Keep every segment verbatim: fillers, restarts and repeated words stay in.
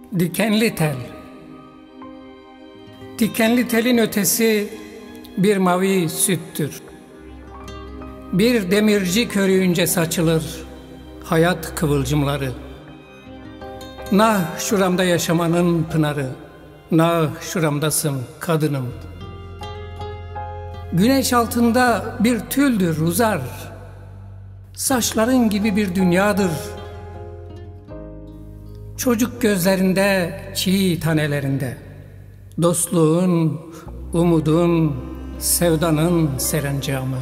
Dikenli tel. Dikenli telin ötesi bir mavi süttür. Bir demirci körüğünce saçılır hayat kıvılcımları. Nah şuramda yaşamanın pınarı, nah şuramdasın kadınım. Güneş altında bir tüldür uzar, saçların gibi bir dünyadır. Çocuk gözlerinde, çiğ tanelerinde, dostluğun, umudun, sevdanın serencamı.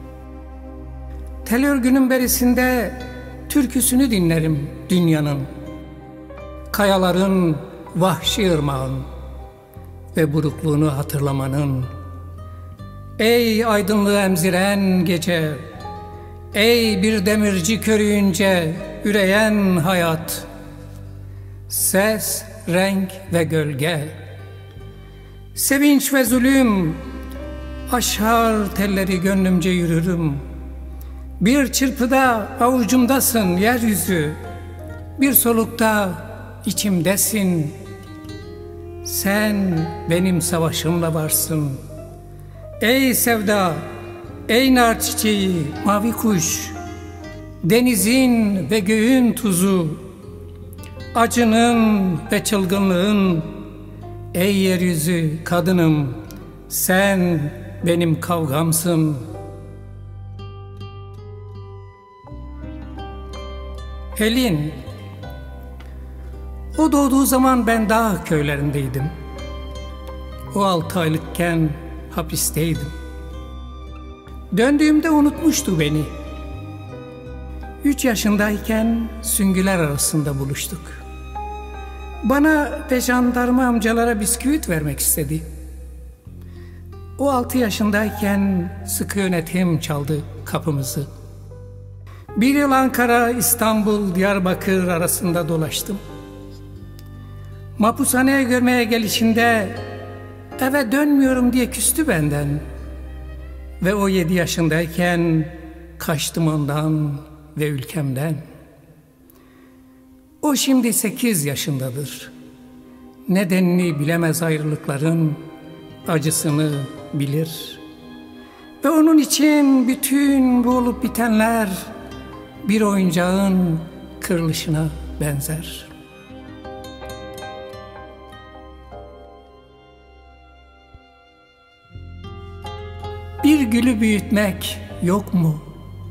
Tel örgünün berisinde türküsünü dinlerim dünyanın, kayaların vahşi ırmağın ve burukluğunu hatırlamanın. Ey aydınlığı emziren gece, ey bir demirci körüğünce üreyen hayat, ses, renk ve gölge, sevinç ve zulüm, aşar telleri gönlümce yürürüm. Bir çırpıda avucumdasın yeryüzü, bir solukta içimdesin. Sen benim savaşımla varsın. Ey sevda, ey nar çiçeği, mavi kuş, denizin ve göğün tuzu, acının ve çılgınlığın, ey yeryüzü kadınım, sen benim kavgamsın. Helin. O doğduğu zaman ben dağ köylerindeydim. O altı aylıkken hapisteydim. Döndüğümde unutmuştu beni. Üç yaşındayken süngüler arasında buluştuk. Bana ve jandarma amcalara bisküvit vermek istedi. O altı yaşındayken sıkı yönetim çaldı kapımızı. Bir yıl Ankara, İstanbul, Diyarbakır arasında dolaştım. Mahpushaneye görmeye gelişinde eve dönmüyorum diye küstü benden. Ve o yedi yaşındayken kaçtım ondan ve ülkemden. O şimdi sekiz yaşındadır. Nedenini bilemez ayrılıkların, acısını bilir. Ve onun için bütün bu olup bitenler bir oyuncağın kırılışına benzer. Bir gülü büyütmek yok mu?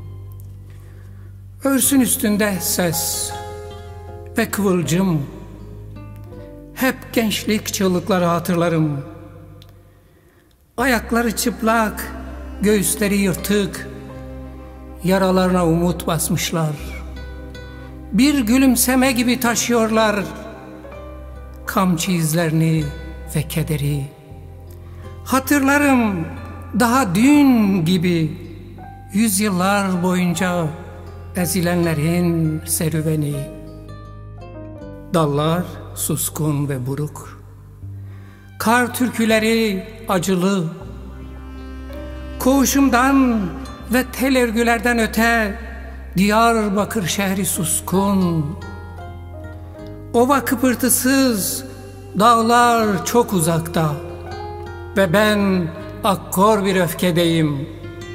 Örsün üstünde ses ve kıvılcım. Hep gençlik çığlıkları hatırlarım. Ayakları çıplak, göğüsleri yırtık, yaralarına umut basmışlar. Bir gülümseme gibi taşıyorlar kamçı izlerini ve kederi. Hatırlarım daha dün gibi yüzyıllar boyunca ezilenlerin serüveni. Dallar suskun ve buruk, kar türküleri acılı. Koğuşumdan ve tel örgülerden öte Diyarbakır şehri suskun. Ova kıpırtısız, dağlar çok uzakta ve ben akkor bir öfkedeyim.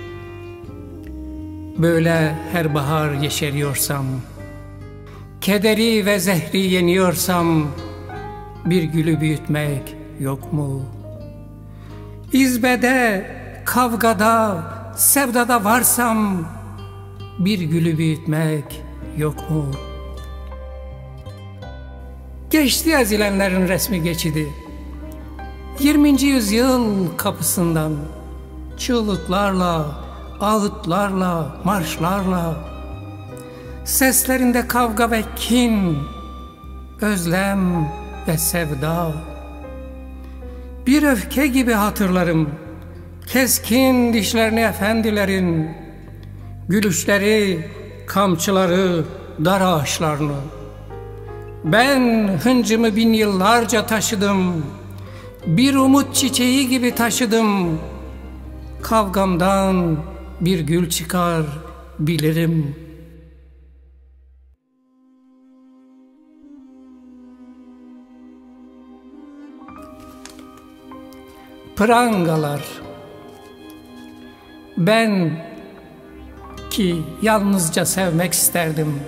Böyle her bahar yeşeriyorsam, kederi ve zehri yeniyorsam, bir gülü büyütmek yok mu? İzbede, kavgada, sevdada varsam, bir gülü büyütmek yok mu? Geçti ezilenlerin resmi geçidi. Yirminci yüzyıl kapısından çığlıklarla, ağıtlarla, marşlarla, seslerinde kavga ve kin, özlem ve sevda. Bir öfke gibi hatırlarım keskin dişlerini efendilerin, gülüşleri, kamçıları, dar ağaçlarını. Ben hıncımı bin yıllarca taşıdım, bir umut çiçeği gibi taşıdım. Kavgamdan bir gül çıkar bilirim. prangalar. Ben ki yalnızca sevmek isterdim.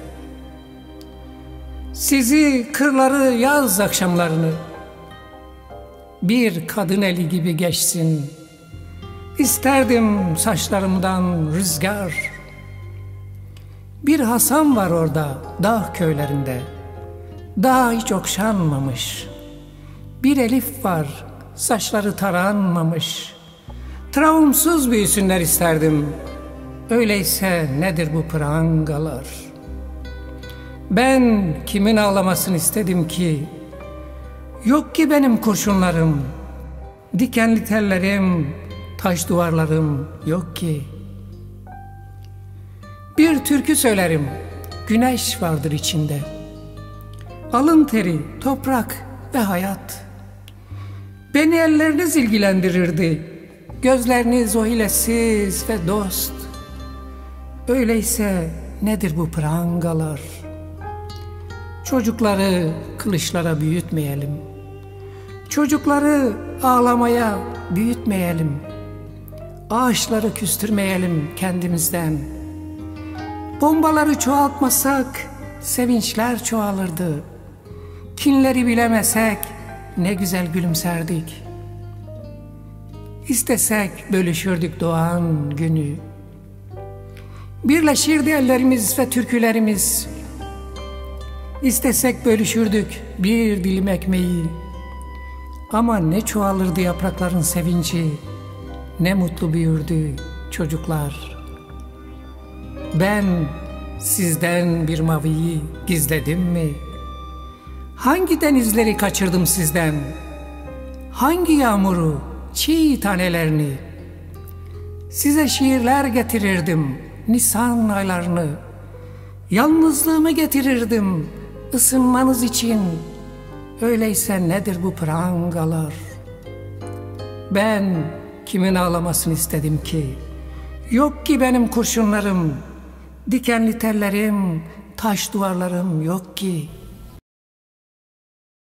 Sizi kırları yaz akşamlarını, bir kadın eli gibi geçsin. İsterdim saçlarımdan rüzgar. Bir Hasan var orada dağ köylerinde, daha hiç okşanmamış. Bir Elif var, saçları taranmamış. Travmsuz büyüsünler isterdim. Öyleyse nedir bu prangalar? Ben kimin ağlamasını istedim ki? Yok ki benim kurşunlarım, dikenli tellerim, taş duvarlarım yok ki. Bir türkü söylerim, güneş vardır içinde. Alın teri, toprak ve hayat. Beni elleriniz ilgilendirirdi, gözleriniz o hilesiz ve dost. Öyleyse nedir bu prangalar? Çocukları kılıçlara büyütmeyelim. Çocukları ağlamaya büyütmeyelim. Ağaçları küstürmeyelim kendimizden. Bombaları çoğaltmasak sevinçler çoğalırdı. Kinleri bilemesek ne güzel gülümserdik. İstesek bölüşürdük doğan günü. Birleşirdi ellerimiz ve türkülerimiz. İstesek bölüşürdük bir dilim ekmeği. Ama ne çoğalırdı yaprakların sevinci, ne mutlu büyürdü çocuklar. Ben sizden bir maviyi gizledim mi? Hangi denizleri kaçırdım sizden? Hangi yağmuru, çiğ tanelerini? Size şiirler getirirdim, Nisan aylarını. Yalnızlığımı getirirdim, ısınmanız için. Öyleyse nedir bu prangalar? Ben kimin ağlamasını istedim ki? Yok ki benim kurşunlarım, dikenli tellerim, taş duvarlarım yok ki.